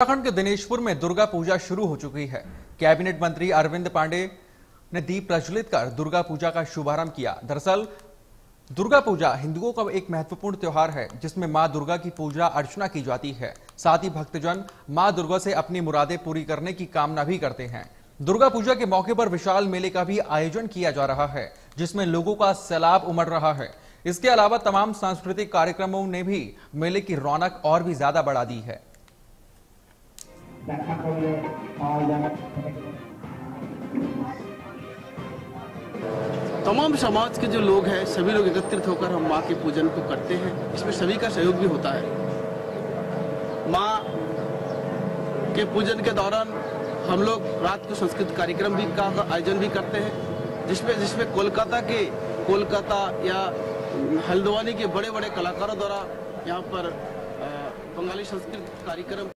उत्तराखंड के दिनेशपुर में दुर्गा पूजा शुरू हो चुकी है। कैबिनेट मंत्री अरविंद पांडे ने दीप प्रज्वलित कर दुर्गा पूजा का शुभारंभ किया। दरअसल दुर्गा पूजा हिंदुओं का एक महत्वपूर्ण त्योहार है, जिसमें मां दुर्गा की पूजा अर्चना की जाती है। साथ ही भक्तजन मां दुर्गा से अपनी मुरादें पूरी करने की कामना भी करते हैं। दुर्गा पूजा के मौके पर विशाल मेले का भी आयोजन किया जा रहा है, जिसमें लोगों का सैलाब उमड़ रहा है। इसके अलावा तमाम सांस्कृतिक कार्यक्रमों ने भी मेले की रौनक और भी ज्यादा बढ़ा दी है। तमाम समाज के जो लोग हैं, सभी लोग एकत्रित होकर हम माँ के पूजन को करते हैं। इसमें सभी का सहयोग भी होता है। माँ के पूजन के दौरान हम लोग रात को सांस्कृतिक कार्यक्रम भी का आयोजन भी करते हैं, जिसमें कोलकाता या हल्द्वानी के बड़े बड़े कलाकारों द्वारा यहाँ पर बंगाली सांस्कृतिक कार्यक्रम